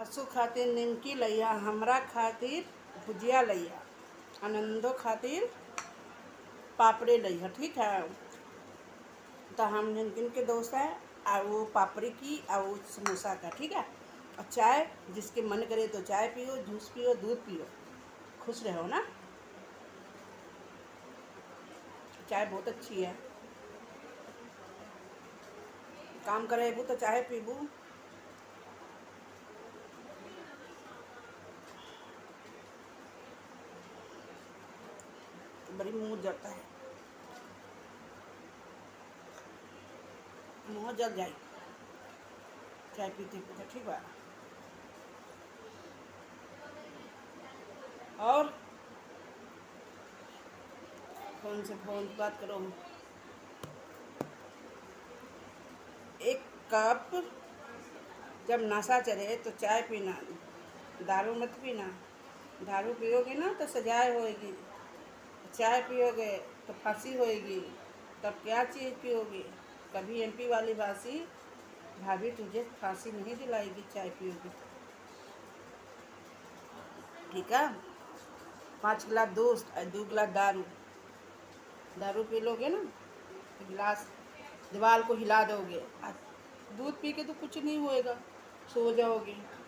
सासू खातिर निमकी लैया, हमरा खातिर भुजिया लैया, आनंदो खातिर पापड़ी लैया। ठीक है, तो हम जिन के दोस्त हैं और वो पापड़ी की और वो समोसा का। ठीक है, और चाय जिसके मन करे तो चाय पियो, जूस पियो, दूध पियो, खुश रहो ना। चाय बहुत अच्छी है, काम करेबू तो चाय पीबू। बड़ी मुँह जलता है, मुँह जल जाए चाय पीते पीते। ठीक है, और फोन से बात करो। एक कप जब नशा चढ़े तो चाय पीना, दारू मत पीना। दारू पियोगे ना तो सजाए होएगी, चाय पियोगे तो फांसी होएगी। तब क्या चीज़ पियोगे? कभी एमपी वाली भाभी तुझे फांसी नहीं दिलाएगी चाय पियोगी। ठीक है, 5 गिलास दूध और 2 गिलास दारू पी लोगे ना तो गिलास दीवार को हिला दोगे। दूध पी के तो कुछ नहीं होएगा, सो जाओगे।